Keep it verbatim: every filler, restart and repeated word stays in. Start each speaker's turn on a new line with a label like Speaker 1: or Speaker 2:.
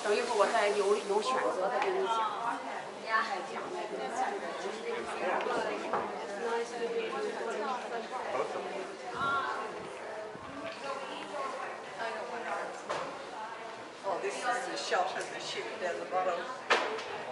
Speaker 1: 等一会儿我再有有选择的跟你讲，再讲那个。
Speaker 2: Oh, this is the shot of the ship down the bottom.